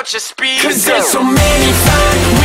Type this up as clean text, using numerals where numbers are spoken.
about your speed. Cause there's so many fine